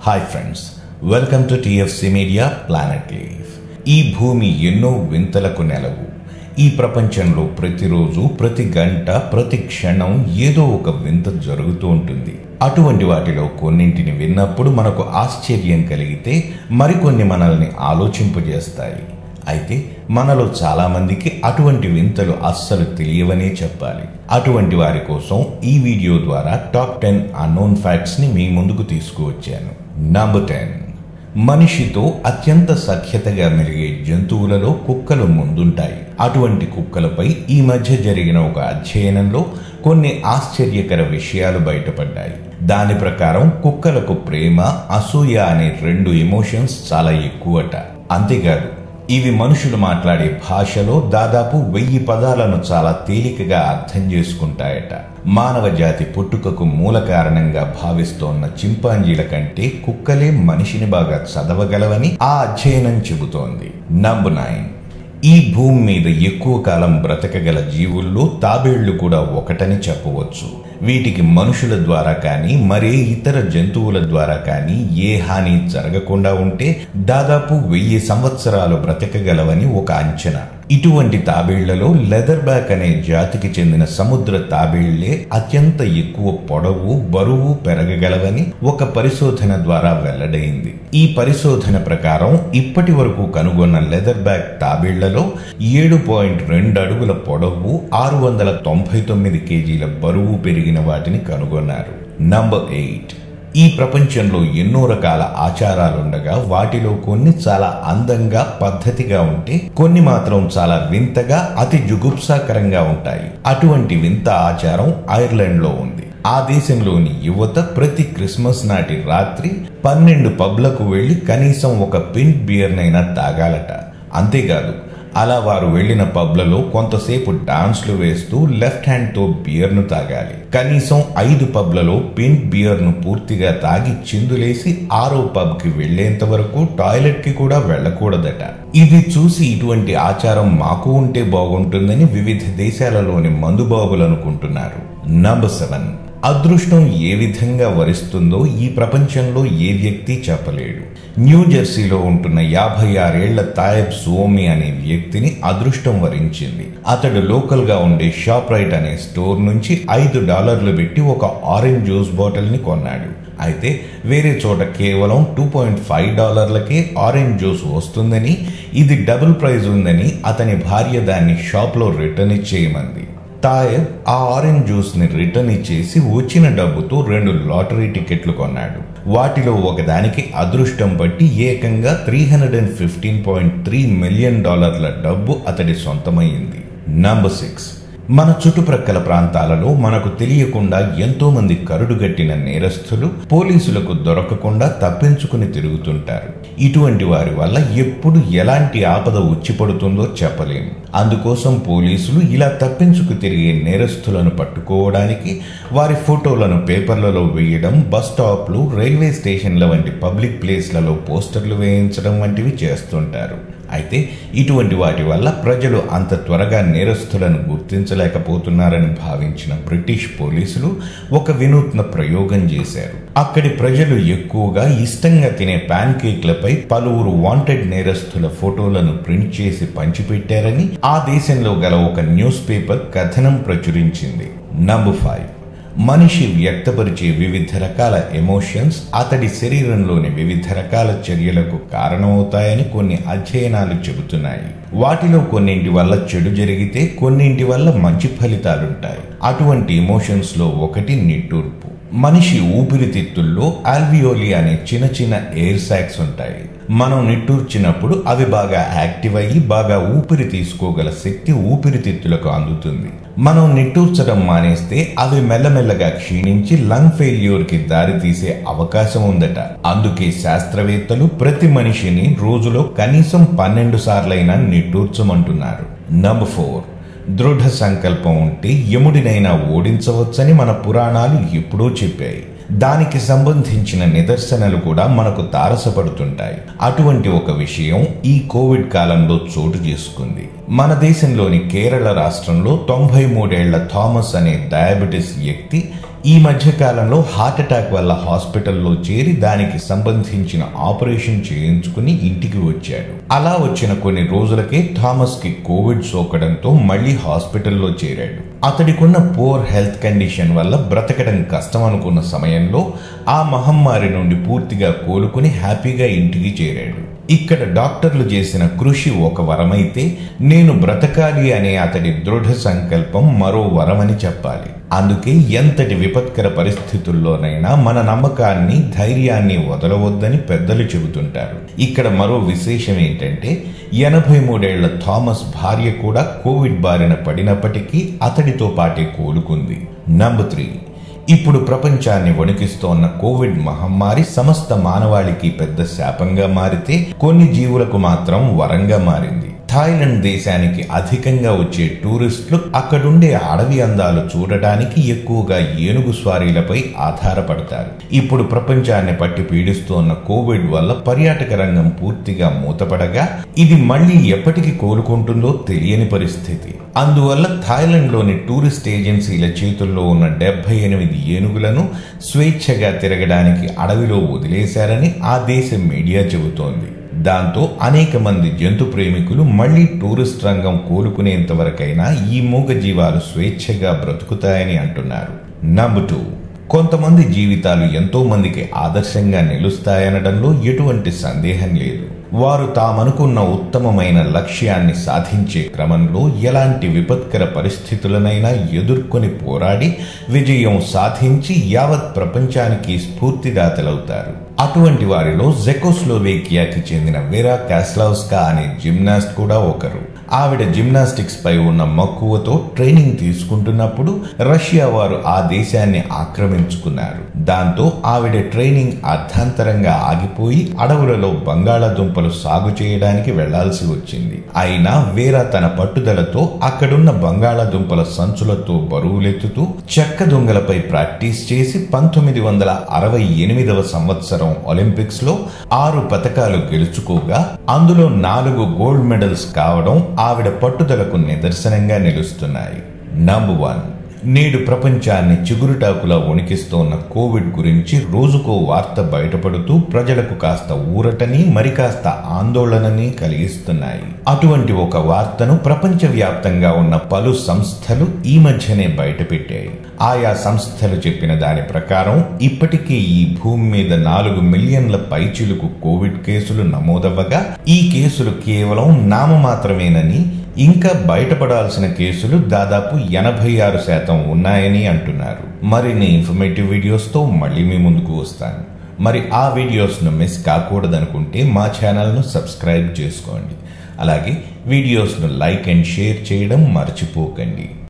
Hi friends, welcome to TFC media planet live. ఈ భూమి ఎన్నో వింతలకు నెలవు. ఈ ప్రపంచంలో ప్రతిరోజు, ప్రతి గంట, ప్రతి క్షణం ఏదో ఒక వింత జరుగుతూ ఉంటుంది. అటువంటి వాటిలో కొన్నింటిని విన్నప్పుడు మనకు ఆశ్చర్యం కలిగితే మరికొన్ని మనల్ని ఆలోచింపజేస్తాయి. అయితే మనలో చాలా మందికి అటువంటి వింతలు అస్సలు తెలియవనే చెప్పాలి. అటువంటి వారి కోసం ఈ వీడియో ద్వారా టాప్ 10 అన్నోన్ ఫ్యాక్ట్స్ ని మీ ముందుకు తీసుకువచ్చాను. నంబర్ 10, మనిషితో అత్యంత సఖ్యతగా మెలిగే జంతువులలో కుక్కలు ముందుంటాయి. అటువంటి కుక్కలపై ఈ మధ్య జరిగిన ఒక అధ్యయనంలో కొన్ని ఆశ్చర్యకర విషయాలు బయటపడ్డాయి. దాని ప్రకారం కుక్కలకు ప్రేమ, అసూయ అనే 2 ఎమోషన్స్ చాలా ఎక్కువట. అంతేకాదు, ఇవి మనుషులు మాట్లాడే భాషలో దాదాపు 1000 పదాలను చాలా తేలికగా అర్థం చేసుకుంటాయట. మానవ జాతి పుట్టుకకు మూల కారణంగా భావిస్తోన్న చింపాంజీల కంటే కుక్కలే మనిషిని బాగా చదవగలవని ఆ అధ్యయనం చెబుతోంది. నంబర్ 9, ఈ భూమి మీద ఎక్కువ కాలం బ్రతకగల జీవుల్లో తాబేళ్లు కూడా ఒకటని చెప్పవచ్చు. వీటికి మనుషుల ద్వారా కానీ మరే ఇతర జంతువుల ద్వారా కానీ ఏ హాని జరగకుండా ఉంటే దాదాపు 1000 సంవత్సరాలు బ్రతకగలవని ఒక అంచనా. ఇటువంటి తాబేళ్లలో లెదర్ బ్యాక్ అనే జాతికి చెందిన సముద్ర తాబేళ్లే అత్యంత ఎక్కువ పొడవు, బరువు పెరగగలవని ఒక పరిశోధన ద్వారా వెల్లడైంది. ఈ పరిశోధన ప్రకారం ఇప్పటి వరకు కనుగొన్న లెదర్ బ్యాక్ తాబేళ్లలో 7.2 అడుగుల పొడవు, 699 కేజీల బరువు పెరిగిన వాటిని కనుగొన్నారు. నంబర్ 8, ఈ ప్రపంచంలో ఎన్నో రకాల ఆచారాలుండగా వాటిలో కొన్ని చాలా అందంగా, పద్ధతిగా ఉంటే కొన్ని మాత్రం చాలా వింతగా, అతి జుగుప్సాకరంగా ఉంటాయి. అటువంటి వింత ఆచారం ఐర్లాండ్ లో ఉంది. ఆ దేశంలోని యువత ప్రతి క్రిస్మస్ నాటి రాత్రి 12 పబ్లకు వెళ్లి కనీసం ఒక పింట్ బియర్ నైనా తాగాలట. అంతేకాదు, అలా వారు వెళ్లిన పబ్లలో కొంతసేపు డాన్స్లు వేస్తూ లెఫ్ట్ హ్యాండ్ తో బియర్ ను తాగాలి. కనీసం 5 పబ్లలో పింట్ బియర్ ను పూర్తిగా తాగి చిందులేసి 6వ పబ్ కి వెళ్లేంత వరకు టాయిలెట్ కి కూడా వెళ్లకూడదట. ఇది చూసి ఇటువంటి ఆచారం మాకు ఉంటే బాగుంటుందని వివిధ దేశాలలోని మందుబాబులు అనుకుంటున్నారు. నంబర్ 7, అదృష్టం ఏ విధంగా వరిస్తుందో ఈ ప్రపంచంలో ఏ వ్యక్తి చెప్పలేడు. న్యూజెర్సీలో ఉంటున్న 56 ఏళ్ల తాయబ్ సోమి అనే వ్యక్తిని అదృష్టం వరించింది. అతడు లోకల్ గా ఉండే షాప్ రైట్ అనే స్టోర్ నుంచి $5 పెట్టి ఒక ఆరెంజ్ జ్యూస్ బాటిల్ ని కొన్నాడు. అయితే వేరే చోట కేవలం $2.5కే ఆరెంజ్ జ్యూస్ వస్తుందని, ఇది డబుల్ ప్రైజ్ ఉందని అతని భార్య దాన్ని షాప్ లో రిటర్న్ ఇచ్చేయమంది. తాయబ్ ఆ ఆరెంజ్ జ్యూస్ ని రిటర్న్ ఇచ్చేసి వచ్చిన డబ్బుతో 2 లాటరీ టికెట్లు కొన్నాడు. వాటిలో ఒకదానికి అదృష్టం బట్టి ఏకంగా $315.3 మిలియన్ డబ్బు అతడి సొంతమైంది. నంబర్ 6, మన చుట్టుప్రక్కల ప్రాంతాలలో మనకు తెలియకుండా ఎంతో మంది కరుడుగట్టిన నేరస్తులు పోలీసులకు దొరకకుండా తప్పించుకుని తిరుగుతుంటారు. ఇటువంటి వారి వల్ల ఎప్పుడు ఎలాంటి ఆపద వచ్చిపడుతుందో చెప్పలేము. అందుకోసం పోలీసులు ఇలా తప్పించుకు తిరిగే నేరస్తులను పట్టుకోవడానికి వారి ఫోటోలను పేపర్లలో వేయడం, బస్ స్టాప్లు, రైల్వే స్టేషన్ల వంటి పబ్లిక్ ప్లేస్లలో పోస్టర్లు వేయించడం వంటివి చేస్తుంటారు. అయితే ఇటువంటి వాటి వల్ల ప్రజలు అంత త్వరగా నేరస్తులను గుర్తించలేకపోతున్నారని భావించిన బ్రిటిష్ పోలీసులు ఒక వినూత్న ప్రయోగం చేశారు. అక్కడి ప్రజలు ఎక్కువగా ఇష్టంగా తినే ప్యాన్ కేక్లపై పలువురు వాంటెడ్ నేరస్తుల ఫోటోలను ప్రింట్ చేసి పంచిపెట్టారని ఆ దేశంలో గల ఒక న్యూస్ పేపర్ కథనం ప్రచురించింది. నంబర్ 5, మనిషి వ్యక్తపరిచే వివిధ రకాల ఎమోషన్స్ అతడి శరీరంలోని వివిధ రకాల చర్యలకు కారణమవుతాయని కొన్ని అధ్యయనాలు చెబుతున్నాయి. వాటిలో కొన్నింటి వల్ల చెడు జరిగితే కొన్నింటి వల్ల మంచి ఫలితాలుంటాయి. అటువంటి ఎమోషన్స్ లో ఒకటి నిట్టూర్పు. మనిషి ఊపిరితిత్తుల్లో ఆల్వియోలి అనే చిన్న చిన్న ఎయిర్ సాక్స్ ఉంటాయి. మనం నిట్టూర్చినప్పుడు అవి బాగా యాక్టివ్ అయ్యి బాగా ఊపిరి తీసుకోగల శక్తి ఊపిరితిత్తులకు అందుతుంది. మనం నిట్టూర్చడం మానేస్తే అవి మెల్లమెల్లగా క్షీణించి లంగ్ ఫెయిల్యూర్ కి దారి తీసే అవకాశం ఉందట. అందుకే శాస్త్రవేత్తలు ప్రతి మనిషిని రోజులో కనీసం 12 సార్లైనా నిట్టూర్చమంటున్నారు. నంబర్ 4, దృఢ సంకల్పం ఉంటే యముడినైనా ఓడించవచ్చని మన పురాణాలు ఎప్పుడో చెప్పాయి. దానికి సంబంధించిన నిదర్శనలు కూడా మనకు తారసపడుతుంటాయి. అటువంటి ఒక విషయం ఈ కోవిడ్ కాలంలో చోటు చేసుకుంది. మన దేశంలోని కేరళ రాష్ట్రంలో 93 ఏళ్ల థామస్ అనే డయాబెటిస్ వ్యక్తి ఈ మధ్య కాలంలో హార్ట్ అటాక్ వల్ల హాస్పిటల్లో చేరి దానికి సంబంధించిన ఆపరేషన్ చేయించుకుని ఇంటికి వచ్చాడు. అలా వచ్చిన కొన్ని రోజులకే థామస్ కి కోవిడ్ సోకడంతో మళ్లీ హాస్పిటల్లో చేరాడు. అతడికున్న పూర్ హెల్త్ కండిషన్ వల్ల బ్రతకడం కష్టం అనుకున్న సమయంలో ఆ మహమ్మారి నుండి పూర్తిగా కోలుకుని హ్యాపీగా ఇంటికి చేరాడు. ఇక్కడ డాక్టర్లు చేసిన కృషి ఒక వరమైతే నేను బ్రతకాలి అనే అతడి దృఢ సంకల్పం మరో వరమని చెప్పాలి. అందుకే ఎంతటి విపత్కర పరిస్థితుల్లోనైనా మన నమ్మకాన్ని, ధైర్యాన్ని వదలవద్దని పెద్దలు చెబుతుంటారు. ఇక్కడ మరో విశేషం ఏంటంటే 83 ఏళ్ల థామస్ భార్య కూడా కోవిడ్ బారిన పడినప్పటికీ అతడితో పాటే కోలుకుంది. నంబర్ 3, ఇప్పుడు ప్రపంచాన్ని వణికిస్తోన్న కోవిడ్ మహమ్మారి సమస్త మానవాళికి పెద్ద శాపంగా మారితే కొన్ని జీవులకు మాత్రం వరంగా మారింది. థాయిలాండ్ దేశానికి అధికంగా వచ్చే టూరిస్టులు అక్కడుండే అడవి అందాలు చూడటానికి ఎక్కువగా ఏనుగు స్వారీలపై ఆధారపడతారు. ఇప్పుడు ప్రపంచాన్ని పట్టి పీడిస్తోన్న కోవిడ్ వల్ల పర్యాటక రంగం పూర్తిగా మూతపడగా ఇది మళ్లీ ఎప్పటికి కోలుకుంటుందో తెలియని పరిస్థితి. అందువల్ల థాయిలాండ్లోని టూరిస్ట్ ఏజెన్సీల చేతుల్లో ఉన్న 78 ఏనుగులను స్వేచ్ఛగా తిరగడానికి అడవిలో వదిలేశారని ఆ దేశ మీడియా చెబుతోంది. దాంతో అనేక మంది జంతు ప్రేమికులు మళ్లీ టూరిస్ట్ రంగం కోలుకునేంత వరకైనా ఈ మూగ జీవాలు స్వేచ్ఛగా బ్రతుకుతాయని అంటున్నారు. నంబర్ 2, కొంతమంది జీవితాలు ఎంతో మందికి ఆదర్శంగా నిలుస్తాయనడంలో ఎటువంటి సందేహం లేదు. వారు తామనుకున్న ఉత్తమమైన లక్ష్యాన్ని సాధించే క్రమంలో ఎలాంటి విపత్కర పరిస్థితులనైనా ఎదుర్కొని పోరాడి విజయం సాధించి యావత్ ప్రపంచానికి స్ఫూర్తిదాతలవుతారు. అటువంటి వారిలో జెకోస్లోవేకియాకి చెందిన వేరా కాస్లావ్స్కా అనే జిమ్నాస్ట్ కూడా ఒకరు. ఆవిడ జిమ్నాస్టిక్స్ పై ఉన్న మక్కువతో ట్రైనింగ్ తీసుకుంటున్నప్పుడు రష్యా వారు ఆ దేశాన్ని ఆక్రమించుకున్నారు. దాంతో ఆవిడ ట్రైనింగ్ అర్ధాంతరంగా ఆగిపోయి అడవులలో బంగాళాదుంపలు సాగు చేయడానికి వెళ్లాల్సి వచ్చింది. అయినా వేరా తన పట్టుదలతో అక్కడున్న బంగాళాదుంపల సంచులతో బరువులెత్తుతూ చెక్క దొంగలపై ప్రాక్టీస్ చేసి 1968వ సంవత్సరం ఒలింపిక్స్ లో 6 పతకాలు గెలుచుకోగా అందులో 4 గోల్డ్ మెడల్స్ కావడం ఆవిడ పట్టుదలకు నిదర్శనంగా నిలుస్తున్నాయి. నంబర్ 1, నేడు ప్రపంచాన్ని చిగురుటాకులా వణికిస్తోన్న కోవిడ్ గురించి రోజుకో వార్త బయటపడుతూ ప్రజలకు కాస్త ఊరటని మరి కాస్త ఆందోళనని కలిగిస్తున్నాయి. అటువంటి ఒక వార్తను ప్రపంచవ్యాప్తంగా ఉన్న పలు సంస్థలు ఈ మధ్యనే బయటపెట్టాయి. ఆయా సంస్థలు చెప్పిన దాని ప్రకారం ఇప్పటికే ఈ భూమి మీద 4 మిలియన్ల పైచిలుకు కోవిడ్ కేసులు నమోదవ్వగా ఈ కేసులు కేవలం నామమాత్రమేనని, ఇంకా బయటపడాల్సిన కేసులు దాదాపు 86% ఉన్నాయని అంటున్నారు. మరిన్ని ఇన్ఫర్మేటివ్ వీడియోస్తో మళ్ళీ మీ ముందుకు వస్తాను. మరి ఆ వీడియోస్ను మిస్ కాకూడదనుకుంటే మా ఛానల్ను సబ్స్క్రైబ్ చేసుకోండి. అలాగే వీడియోస్ను లైక్ అండ్ షేర్ చేయడం మర్చిపోకండి.